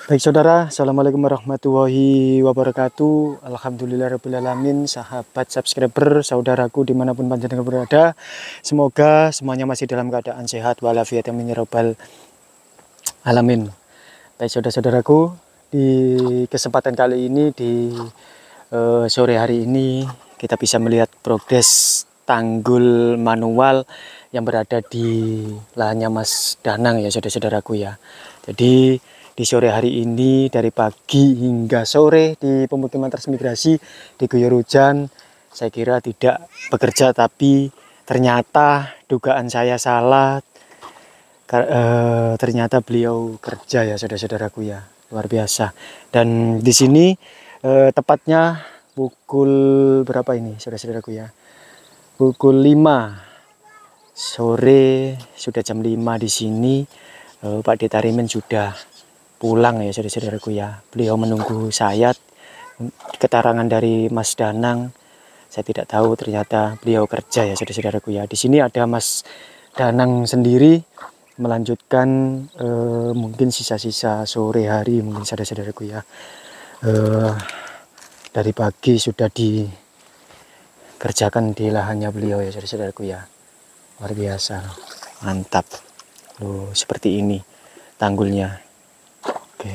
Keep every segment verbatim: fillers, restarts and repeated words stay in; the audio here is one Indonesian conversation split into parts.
Baik saudara, Assalamualaikum warahmatullahi wabarakatuh. Alhamdulillahirrahmanirrahim. Sahabat subscriber, saudaraku dimanapun panjenengan berada, semoga semuanya masih dalam keadaan sehat walafiat amin ya rabbal alamin. Baik saudara-saudaraku, di kesempatan kali ini di uh, sore hari ini kita bisa melihat progres tanggul manual yang berada di lahannya Mas Danang ya saudara-saudaraku ya. Jadi di sore hari ini dari pagi hingga sore di pemukiman transmigrasi diguyur hujan, saya kira tidak bekerja, tapi ternyata dugaan saya salah. E, ternyata beliau kerja ya saudara-saudaraku ya, luar biasa. Dan di sini e, tepatnya pukul berapa ini saudara-saudaraku ya? Pukul lima sore, sudah jam lima di sini. e, Pak Detarimen sudah pulang ya saudara-saudaraku ya. Beliau menunggu saya. Keterangan dari Mas Danang, saya tidak tahu, ternyata beliau kerja ya saudara-saudaraku ya. Di sini ada Mas Danang sendiri melanjutkan eh, mungkin sisa-sisa sore hari mungkin saudara-saudaraku ya. Eh, dari pagi sudah dikerjakan di lahannya beliau ya saudara-saudaraku ya. Luar biasa, mantap. Loh, seperti ini tanggulnya. Oke.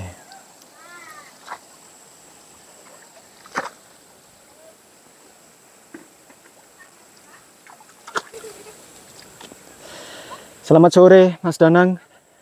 Selamat sore Mas Danang.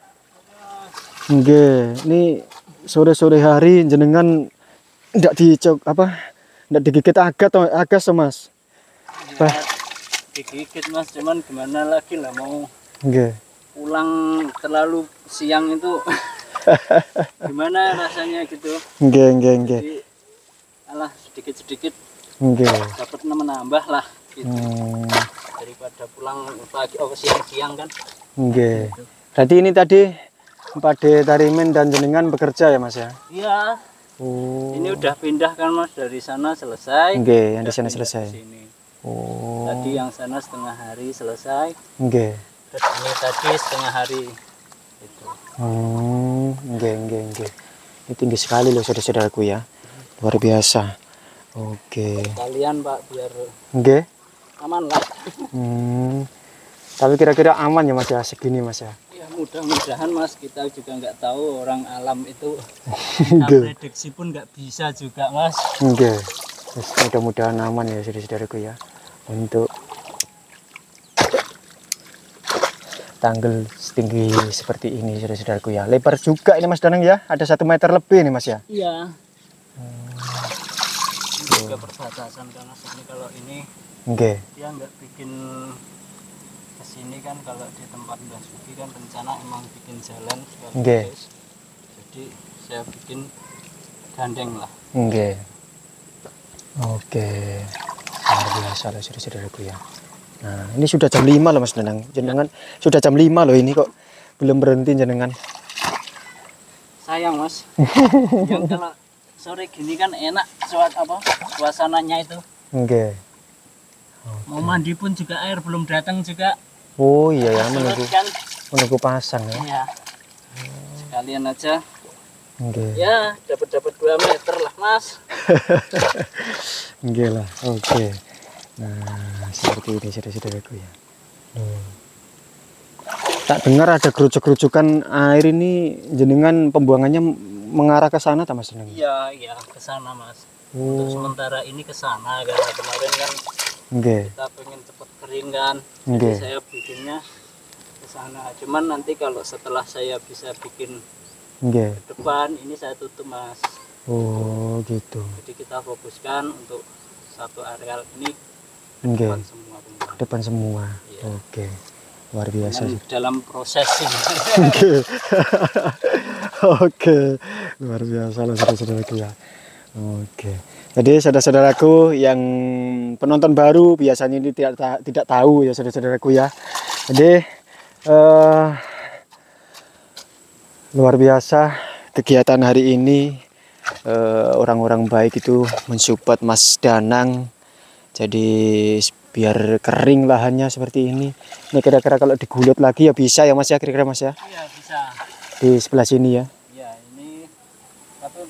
Oke, ini sore-sore hari jenengan ndak dicok apa? Ndak digigit agat atau agas Mas? Ya, digigit Mas, cuman gimana lagi lah, mau Oke. pulang terlalu siang itu gimana rasanya gitu. Oke, oke, oke. Jadi alah sedikit-sedikit Oke. dapat menambah lah gitu. Hmm. Daripada pulang pagi oh siang-siang kan. Oke. Gitu. Berarti ini tadi Pak Detarimen dan jenengan bekerja ya Mas ya? Iya. Oh. Ini udah pindah kan Mas, dari sana selesai. Oke, yang di sana selesai. Sini. Oh. Tadi yang sana setengah hari selesai. Oke. Terus ini tadi setengah hari. Gitu. Hmm, oke, oke, oke. Ini tinggi sekali loh saudara-saudaraku ya. Luar biasa. Oke. Kalian Pak, biar Oke. aman lah. Hmm. Tapi kira-kira aman ya Mas ya segini Mas ya? Ya mudah-mudahan Mas, kita juga nggak tahu orang alam itu. Kita prediksi pun nggak bisa juga Mas. Oke. Mudah-mudahan aman ya saudara-saudaraku ya. Untuk tanggul setinggi seperti ini saudara-saudaraku ya. Lebar juga ini Mas Danang ya, ada satu meter lebih nih Mas ya. Iya. Hmm. Ini juga perbatasan karena sini kalau ini Oke. dia nggak bikin kesini kan, kalau di tempat Mbah Sugi kan rencana emang bikin jalan sekaligus. Jadi saya bikin gandeng lah. Oke. Oke. Luar biasa loh saudara-saudaraku ya. Nah, ini sudah jam lima loh Mas Danang. Jenengan sudah jam lima loh ini kok belum berhenti jenengan. Sayang Mas. Yang kalau sore gini kan enak suat apa? Suasananya itu. Oke. Okay. Mau mandi pun juga air belum datang juga. Oh iya ya, menunggu kan? menunggu pasang ya. Iya. Sekalian aja. Oke. Okay. Ya, dapat-dapat dua meter lah, Mas. Oke lah. Oke. Okay. Nah, seperti ini saudara-saudaraku ya. Hmm. Tak dengar ada gerucuk-gerucukan air ini, jenengan pembuangannya mengarah ke sana tak Mas? Iya, iya, ke sana Mas. Oh. Untuk sementara ini ke sana karena kemarin kan okay. kita pengen cepet kering kan. Okay. Jadi saya bikinnya ke sana. Cuman nanti kalau setelah saya bisa bikin okay. ke depan, ini saya tutup Mas. Oh, gitu. Jadi kita fokuskan untuk satu areal ini. Okay. Depan semua, depan semua. Iya. Oke, okay. Luar biasa sih. Dalam proses sih. Oke, oke, luar biasa loh saudara-saudaraku ya. Oke, jadi saudara-saudaraku yang penonton baru biasanya ini tidak tidak tahu ya saudara-saudaraku ya. Jadi uh, luar biasa kegiatan hari ini. Orang-orang uh, baik itu mensupport Mas Danang. Jadi biar kering lahannya seperti ini. Ini kira-kira kalau digulut lagi ya bisa ya Mas ya, kira-kira Mas ya? Iya bisa. Di sebelah sini ya. Iya, ini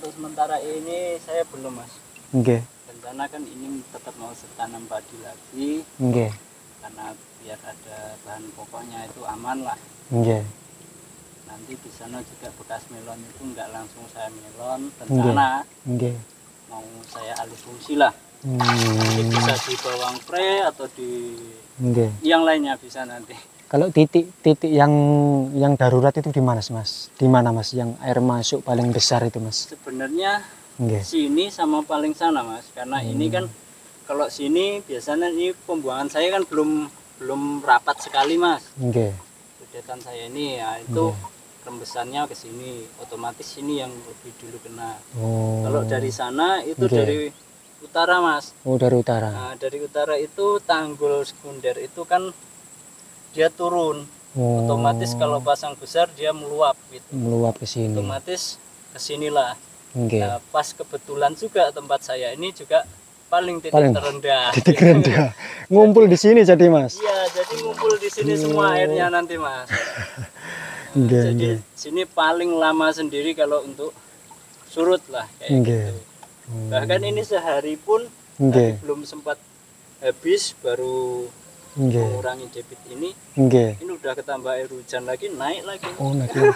untuk sementara ini saya belum mas. Nggih. Rencana kan ini tetap mau tanam padi lagi. Nggih. Karena biar ada bahan pokoknya itu aman lah. Nggih. Nanti di sana juga bekas melon itu nggak langsung saya melon, rencana Nggih. mau saya alih fungsi lah. Hmm. Nanti bisa di bawang pre atau di Nggih. yang lainnya bisa nanti. Kalau titik-titik yang yang darurat itu di mana mas? Di mana mas? Yang air masuk paling besar itu mas? Sebenarnya Nggih. sini sama paling sana mas, karena hmm. ini kan kalau sini biasanya ini pembuangan saya kan belum belum rapat sekali mas. Nggih. Sudetan saya ini ya itu Nggih. Rembesannya ke sini, otomatis ini yang lebih dulu kena. Oh. Kalau dari sana itu Nggih. Dari utara mas. Oh dari utara. Nah, dari utara itu tanggul sekunder itu kan dia turun. Oh. Otomatis kalau pasang besar dia meluap gitu. Meluap ke sini. Otomatis ke sinilah. Okay. Nah, pas kebetulan juga tempat saya ini juga paling titik paling terendah. Titik terendah. Ngumpul di sini jadi mas. Iya, jadi ngumpul di sini oh. semua airnya nanti mas. Nah, okay, jadi okay. sini paling lama sendiri kalau untuk surut lah kayak okay. gitu. Hmm. Bahkan ini sehari pun okay. belum sempat habis baru Nggih. Mengurangi debit ini, Nggih. Ini udah ketambah air hujan lagi, naik lagi. Oh naik lagi.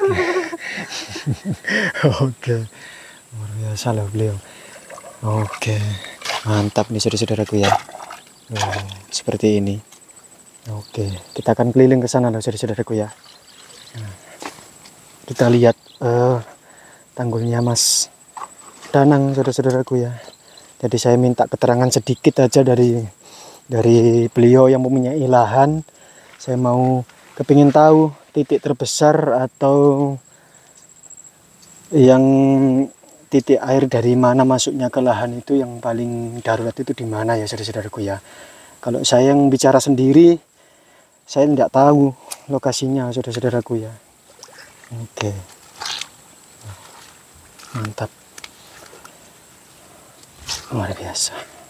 Oke, luar biasa loh beliau. Oke, mantap nih saudara-saudaraku ya. Oh, seperti ini. Oke, kita akan keliling ke sana loh saudara-saudaraku ya. Nah, kita lihat uh, tanggulnya Mas Danang saudara-saudaraku ya. Jadi saya minta keterangan sedikit aja dari dari beliau yang mempunyai lahan. Saya mau kepingin tahu titik terbesar atau yang titik air dari mana masuknya ke lahan itu yang paling darurat itu di mana ya saudara-saudaraku ya. Kalau saya yang bicara sendiri saya tidak tahu lokasinya saudara-saudaraku ya. Oke, mantap, luar biasa.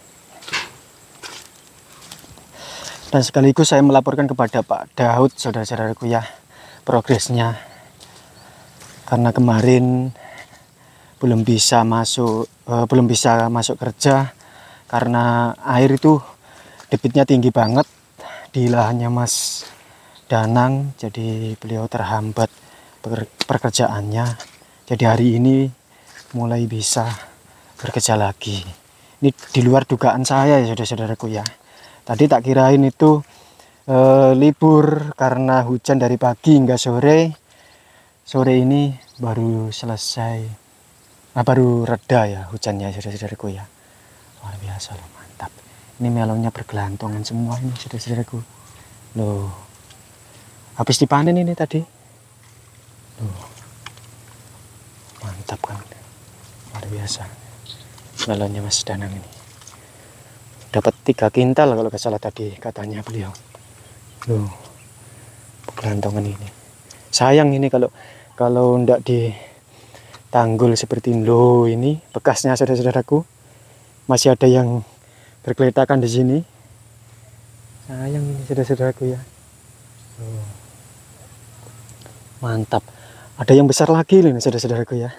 Dan sekaligus saya melaporkan kepada Pak Daud saudara-saudaraku ya progresnya, karena kemarin belum bisa masuk eh, belum bisa masuk kerja karena air itu debitnya tinggi banget di lahannya Mas Danang, jadi beliau terhambat pekerjaannya. Jadi hari ini mulai bisa bekerja lagi. Ini di luar dugaan saya ya saudara-saudaraku ya. Tadi tak kirain itu e, libur karena hujan dari pagi hingga sore. Sore ini baru selesai, nah, baru reda ya hujannya saudara-saudaraku ya. Luar biasa loh, mantap. Ini melonnya bergelantungan semua ini saudara-saudaraku. Loh, habis dipanen ini tadi. Loh, mantap kan, luar biasa. Melonnya Mas Danang ini. Dapat tiga kintal kalau nggak salah tadi katanya beliau. Loh, gelantongan ini. Sayang ini kalau kalau ndak ditanggul seperti ini. Loh, ini bekasnya saudara-saudaraku. Masih ada yang berkeletakan di sini. Sayang ini saudara-saudaraku ya. Loh, mantap. Ada yang besar lagi loh ini saudara-saudaraku ya.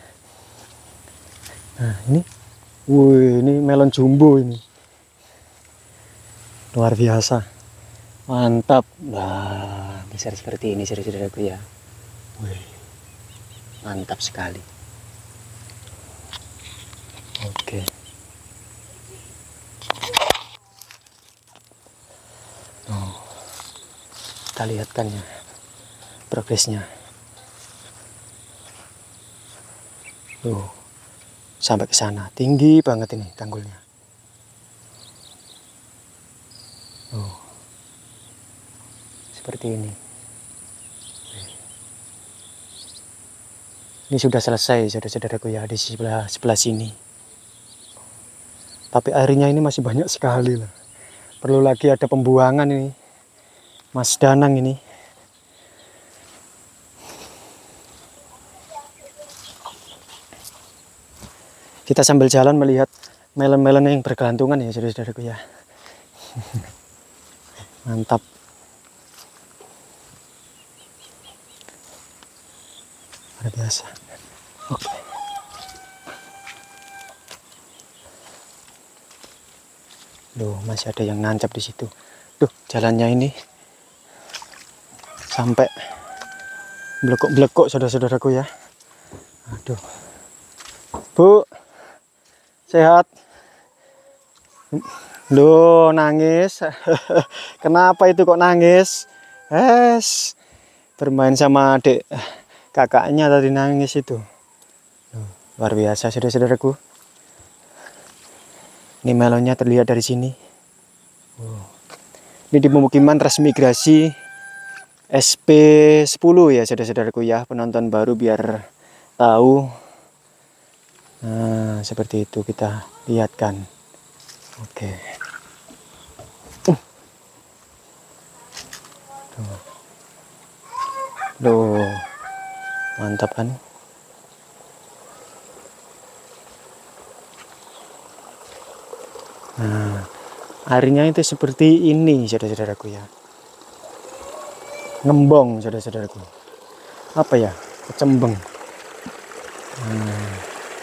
Nah, ini. Wih, ini melon jumbo ini. Luar biasa, mantap. Wah, besar seperti ini saudara-saudaraku ya. Wih, mantap sekali. Oke, oh, kita lihat kan ya progresnya. Tuh, sampai ke sana tinggi banget ini tanggulnya. Oh, seperti ini. Ini sudah selesai saudara-saudaraku ya di sebelah sebelah sini. Tapi airnya ini masih banyak sekali lah. Perlu lagi ada pembuangan ini, Mas Danang ini. Kita sambil jalan melihat melon-melon yang bergelantungan ya saudara-saudaraku ya. Mantap. Luar biasa. Oke. Loh, masih ada yang nancap di situ. Duh, jalannya ini sampai blekok-blekok saudara-saudaraku ya. Aduh. Bu, sehat? Loh, nangis. Kenapa itu kok nangis? Es, bermain sama adik kakaknya tadi nangis itu. Loh, luar biasa saudara-saudaraku. Ini melonnya terlihat dari sini. Oh. Ini di pemukiman transmigrasi S P sepuluh ya saudara-saudaraku ya. Penonton baru biar tahu. Nah, seperti itu kita lihatkan. Oke. Uh. Tuh. Loh, mantap kan? Nah, airnya itu seperti ini saudara-saudaraku ya. Ngembong saudara-saudaraku. Apa ya? Kecembeng. Hmm.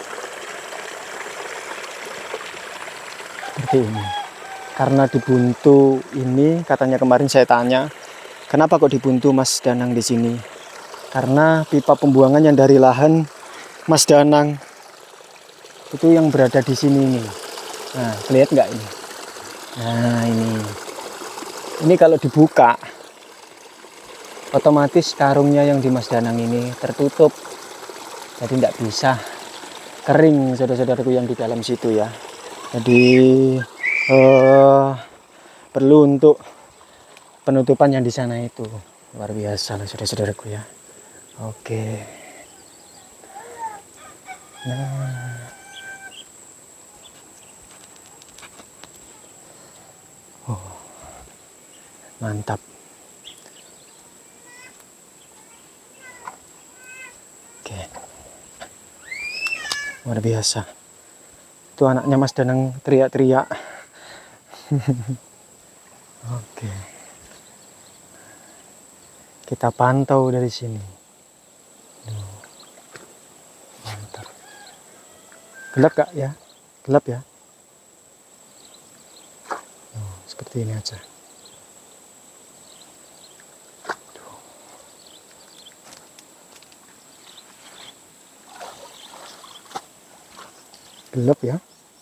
Seperti ini. Karena dibuntu ini, katanya kemarin saya tanya, kenapa kok dibuntu Mas Danang di sini? Karena pipa pembuangan yang dari lahan Mas Danang itu yang berada di sini ini. Nah, lihat nggak ini? Nah, ini. Ini kalau dibuka, otomatis karungnya yang di Mas Danang ini tertutup. Jadi tidak bisa kering saudara-saudaraku yang di dalam situ ya. Jadi eh, perlu untuk penutupan yang di sana itu. Luar biasa lah saudara-saudaraku ya. Oke. Nah. Oh. Mantap. Oke. Luar biasa. Itu anaknya Mas Danang teriak-teriak. Oke. Kita pantau dari sini. Mantap. Gelap gak ya? Gelap ya? Oh, seperti ini aja. Gelap ya?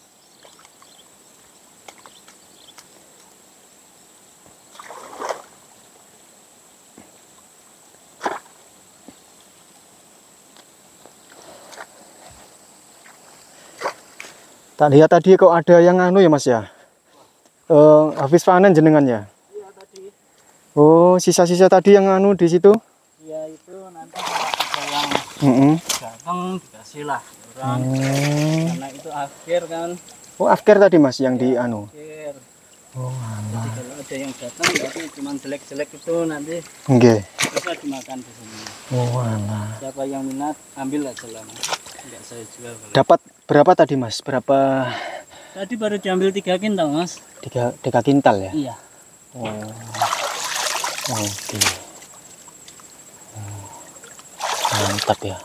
Tak lihat tadi kok ada yang anu ya Mas ya? Uh, habis panen jenengan ya? Iya tadi. Oh, sisa-sisa tadi yang anu di situ? Iya itu nanti ada yang mm -mm. datang dikasih lah orang. Hmm. Karena itu akhir kan. Oh, afkir tadi Mas yang ya, di anu. Akhir. Oh, alah. Jadi kalau ada yang datang berarti cuma jelek-jelek itu nanti. Nggih. Bisa dimakan di sini. Oh, alah. Siapa yang minat ambil aja lah Mas. Enggak saya jual. Kalau. Dapat berapa tadi Mas? Berapa? Tadi baru diambil tiga kintal Mas. Tiga, tiga kintal ya? Iya. Oh. Oke. Okay. Oh. Mantap ya.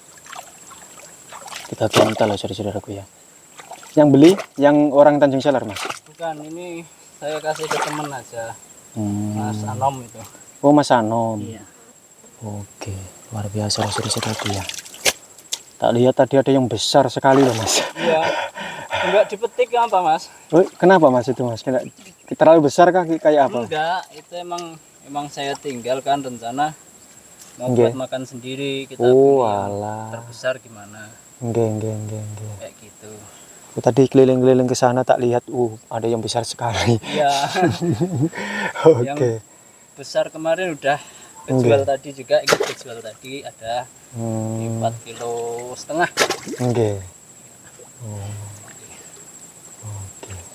Tiga kintal lah saudara-saudaraku ya. Yang beli yang orang Tanjung Selar Mas? Bukan, ini saya kasih ke temen aja. Hmm. Mas Anom itu. Oh Mas Anom. Iya. Oke, luar biasa saudara-saudaraku ya. Tak lihat tadi ada yang besar sekali loh Mas. Iya. Enggak dipetik apa Mas? Oh, kenapa Mas itu Mas? Kena, terlalu besar kah kayak apa? Enggak, itu emang emang saya tinggalkan rencana mau Nggih. buat makan sendiri. Kita oh, beli yang alah. terbesar gimana? Nggih, nggih, nggih, nggih. Kayak gitu. Oh, tadi keliling-keliling ke sana tak lihat, uh, ada yang besar sekali. Iya. Oke. Okay. Besar kemarin udah kejual okay. Tadi juga, ikut kejual tadi ada hmm. empat kilo setengah. Oke. Okay. Oh. Oke. Okay.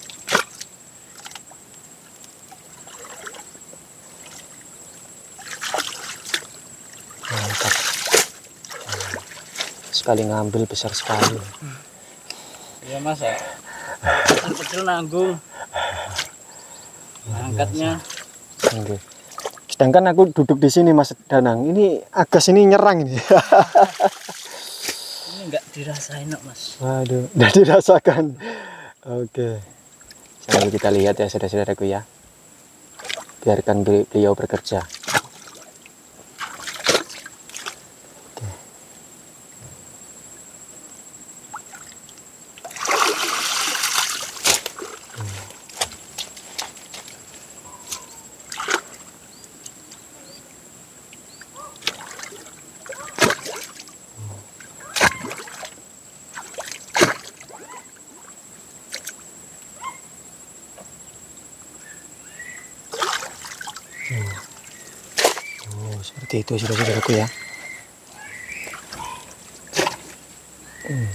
Mantap. Sekali ngambil besar sekali. Iya Mas ya. Kecil-kecil nanggung. Angkatnya. Oke. Sedangkan aku duduk di sini Mas Danang, ini agas ini nyerang ini. Ini enggak dirasain kok Mas. Waduh, enggak dirasakan. Oke. Sambil kita lihat ya saudara-saudaraku ya. Biarkan beliau bekerja. Oke. Oh, seperti itu saudara-saudaraku ya. Hmm.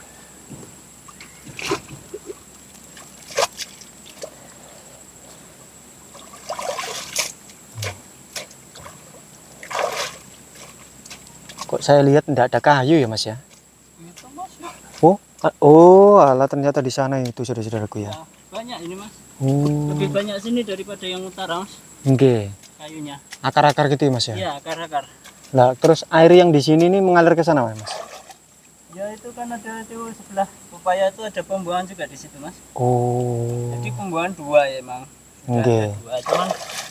Kok saya lihat tidak ada kayu ya Mas ya? Oh, oh, alah ternyata di sana itu saudara-saudaraku ya. Banyak ini Mas. Oh. Lebih banyak sini daripada yang utara Mas. Oke. Kayunya. Akar-akar gitu ya Mas ya? Iya, akar-akar. Nah, terus air yang di sini nih mengalir ke sana Mas? Ya itu kan ada itu sebelah upaya itu ada pembuangan juga di situ Mas. Oh. Jadi pembuangan dua ya emang. Oke. Dua, cuman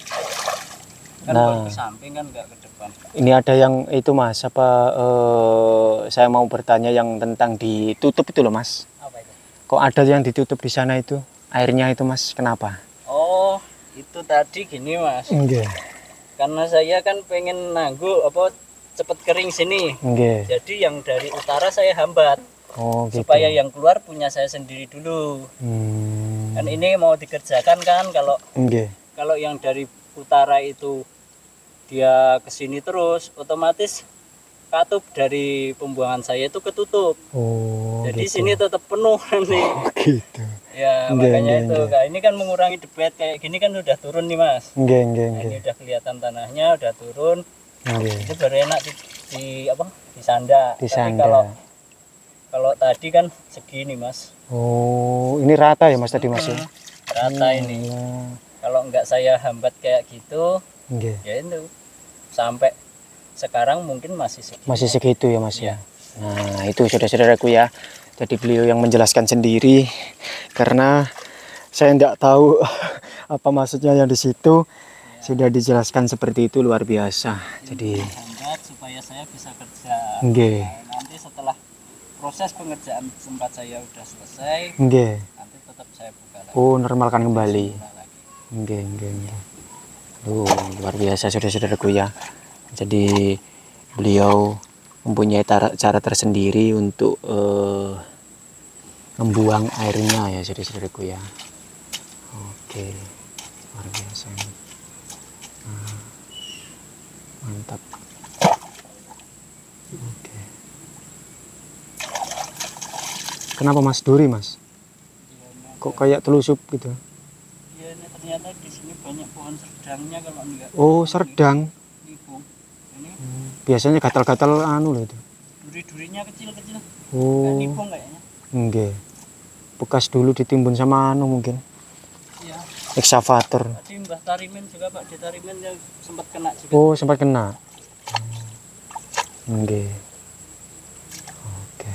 kan Nah. kalau ke samping kan nggak ke depan. Ini ada yang itu Mas, apa eh, saya mau bertanya yang tentang ditutup itu loh Mas. Apa itu? Kok ada yang ditutup di sana itu? Airnya itu Mas, kenapa? Oh, itu tadi gini Mas. Enggak. Karena saya kan pengen nanggu apa cepet kering sini. Enggak. Jadi yang dari utara saya hambat. Oh, gitu. Supaya yang keluar punya saya sendiri dulu. Hmm. Kan ini mau dikerjakan kan kalau Enggak. kalau yang dari utara itu dia ke sini terus otomatis katup dari pembuangan saya itu ketutup. Oh. Jadi gitu. sini tetap penuh nih. Oh, gitu. Ya, Nggak, makanya nggak, itu. nggak. Nah, ini kan mengurangi debet kayak gini kan udah turun nih, Mas. Enggak, enggak, Nah, ini enggak. udah kelihatan tanahnya udah turun. Enggak. Itu baru enak di, di apa? Disanda. Di Tapi sanda. kalau kalau tadi kan segini, Mas. Oh, ini rata ya Mas tadi Mas ya? Hmm, rata Hmm, ini. ya. Kalau enggak saya hambat kayak gitu, Enggak. ya itu sampai sekarang mungkin masih segitu. Masih segitu ya Mas Ya. ya. Nah, itu saudara-saudaraku ya. Jadi beliau yang menjelaskan sendiri karena saya tidak tahu apa maksudnya yang di situ. Sudah dijelaskan seperti itu luar biasa. Jadi Hambat supaya saya bisa kerja. nggih. Nah, nanti setelah proses pengerjaan tempat saya udah selesai, Nggih. nanti tetap saya buka lagi. Oh, normalkan kembali. Buka lagi. Nggih, nggih, nggih. Oh, luar biasa saudara-saudaraku ya. Jadi beliau mempunyai cara, cara tersendiri untuk eh, membuang airnya ya saudara-saudaraku ya. Oke, luar biasa ini. Nah, mantap. Oke. Kenapa Mas duri Mas? Iya, ini Kok kayak telusup gitu? iya, ini ternyata di sini banyak pohon serdangnya kalau enggak. Oh, serdang. Ibu. Ini Biasanya gatal-gatal anu loh itu. duri-durinya kecil-kecil. Oh, Kayak nipung kayaknya. enggak. Bekas dulu ditimbun sama anu mungkin. Iya. Ekskavator. Tadi Mbah Tarimin juga Pak di Tarimin yang sempat kena juga. Oh, sempat kena. Enggak. Oke.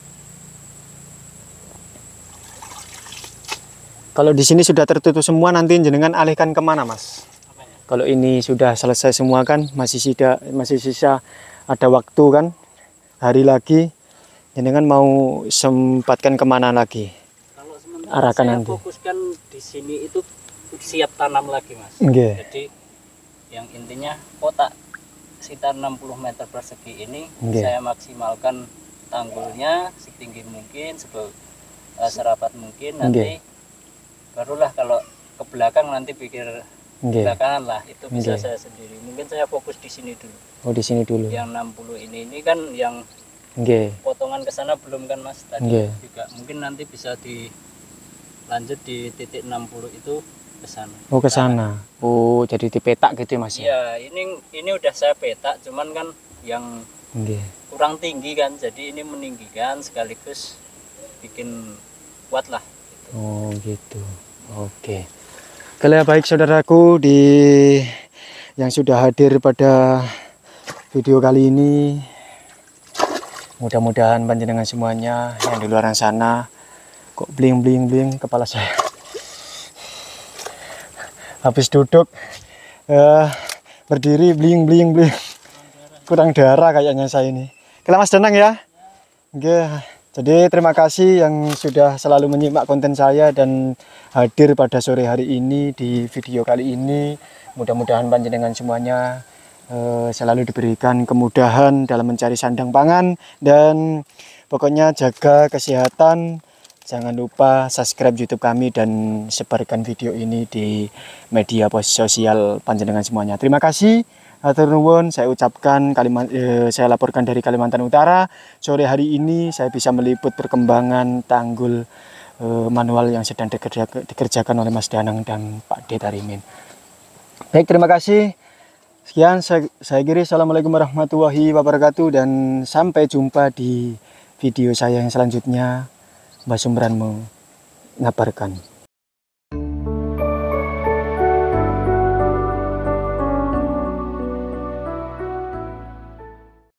Kalau di sini sudah tertutup semua, nanti jenengan alihkan kemana, Mas? Apanya? Kalau ini sudah selesai semua kan, masih sisa masih sisa ada waktu kan, hari lagi, jenengan mau sempatkan kemana lagi? Kalau sementara Arahkan saya nanti. fokuskan di sini itu siap tanam lagi Mas. Enggak. Jadi yang intinya kotak sekitar enam puluh meter persegi ini Nggih. saya maksimalkan tanggulnya setinggi mungkin, sebe- eh, serapat mungkin, nanti Nggih. barulah kalau ke belakang nanti pikir Enggak. belakangan lah itu bisa Nggih. saya sendiri. Mungkin saya fokus di sini dulu. Oh, di sini dulu. Yang enam puluh ini ini kan yang Enggak. potongan ke sana belum kan Mas tadi Nggih. juga. Mungkin nanti bisa dilanjut di titik enam puluh itu ke sana. Oh, ke sana. Oh, jadi dipetak gitu ya, Mas? ya? Iya, ini ini udah saya petak, cuman kan yang Enggak. kurang tinggi kan, jadi ini meninggikan sekaligus bikin kuat lah. Oh, gitu. Oke. Oke, baik saudaraku di yang sudah hadir pada video kali ini. Mudah-mudahan panjenengan semuanya yang di luar sana kok bling bling bling kepala saya. habis duduk uh, berdiri bling bling bling kurang darah kayaknya saya ini. Oke Mas Danang ya. Oke, jadi terima kasih yang sudah selalu menyimak konten saya dan hadir pada sore hari ini di video kali ini. Mudah-mudahan panjenengan semuanya uh, selalu diberikan kemudahan dalam mencari sandang pangan, dan pokoknya jaga kesehatan. Jangan lupa subscribe YouTube kami dan sebarkan video ini di media sosial panjenengan semuanya. Terima kasih. Hatur nuwun, saya ucapkan Kalimantan, eh, saya laporkan dari Kalimantan Utara. Sore hari ini saya bisa meliput perkembangan tanggul eh, manual yang sedang dikerja, dikerjakan oleh Mas Danang dan Pak D Tarimin. Baik, terima kasih. Sekian saya, saya kira. Assalamualaikum warahmatullahi wabarakatuh, dan sampai jumpa di video saya yang selanjutnya. Mbak Sumberanmu ngabarkan.